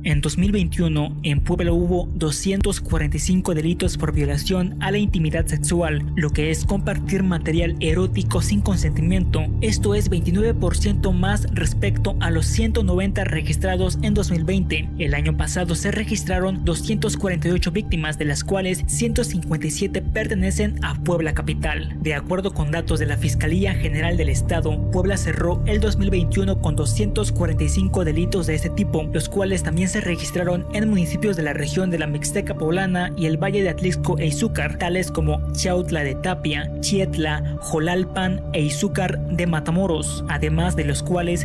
En 2021, en Puebla hubo 245 delitos por violación a la intimidad sexual, lo que es compartir material erótico sin consentimiento. Esto es 29% más respecto a los 190 registrados en 2020. El año pasado se registraron 248 víctimas, de las cuales 157 pertenecen a Puebla capital. De acuerdo con datos de la Fiscalía General del Estado, Puebla cerró el 2021 con 245 delitos de este tipo, los cuales también se registraron en municipios de la región de la Mixteca Poblana y el Valle de Atlixco e Izúcar, tales como Chiautla de Tapia, Chietla, Jolalpan e Izúcar de Matamoros, además de los cuales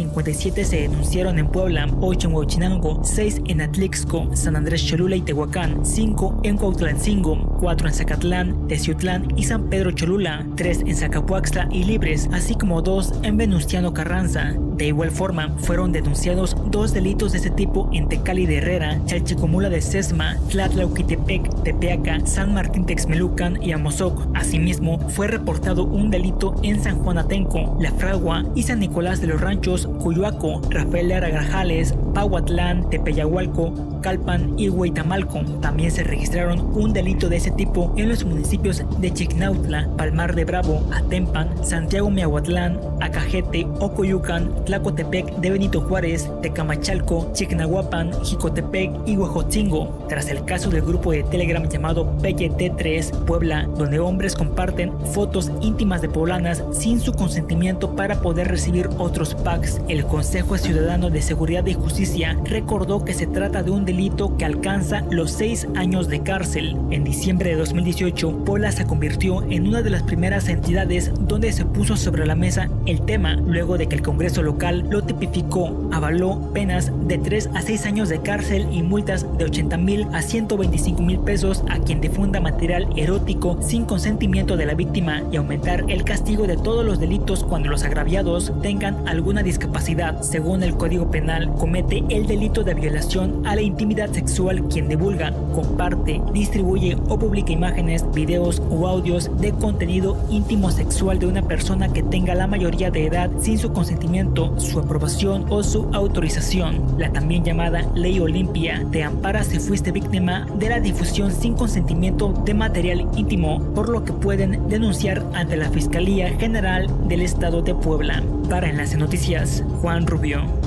157 se denunciaron en Puebla, 8 en Huachinango, 6 en Atlixco, San Andrés Cholula y Tehuacán, 5 en Cuautlancingo, 4 en Zacatlán, Teciutlán y San Pedro Cholula, 3 en Zacapuaxtla y Libres, así como 2 en Venustiano Carranza. De igual forma, fueron denunciados 2 delitos de este tipo en Tecali de Herrera, Chalchicomula de Sesma, Tlatlauquitepec, Tepeaca, San Martín Texmelucan y Amozoc. Asimismo, fue reportado un delito en San Juan Atenco, La Fragua y San Nicolás de los Ranchos, Cuyuaco, Rafael Lara Grajales, Pahuatlán, Tepeyahualco, Calpan y Huitamalco. También se registraron un delito de ese tipo en los municipios de Chignautla, Palmar de Bravo, Atempan, Santiago Miahuatlán, Acajete, Ocoyucan, Tlacotepec de Benito Juárez, Tecamachalco, Chignahuapan, Jicotepec y Huejotzingo. Tras el caso del grupo de Telegram llamado PYT3 Puebla, donde hombres comparten fotos íntimas de poblanas sin su consentimiento para poder recibir otros packs, el Consejo Ciudadano de Seguridad y Justicia recordó que se trata de un delito que alcanza los 6 años de cárcel. En diciembre de 2018, Puebla se convirtió en una de las primeras entidades donde se puso sobre la mesa el tema, luego de que el Congreso local lo tipificó, avaló penas de 3 a 6 años de cárcel y multas de 80,000 a 125,000 pesos a quien difunda material erótico sin consentimiento de la víctima y aumentar el castigo de todos los delitos cuando los agraviados tengan alguna discapacidad. Según el Código Penal, comete el delito de violación a la intimidad sexual quien divulga, comparte, distribuye o publica imágenes, videos o audios de contenido íntimo sexual de una persona que tenga la mayoría de edad sin su consentimiento, su aprobación o su autorización. La también llamada Ley Olimpia te ampara si fuiste víctima de la difusión sin consentimiento de material íntimo, por lo que pueden denunciar ante la Fiscalía General del Estado de Puebla. Para Enlace Noticias, Juan Rubio.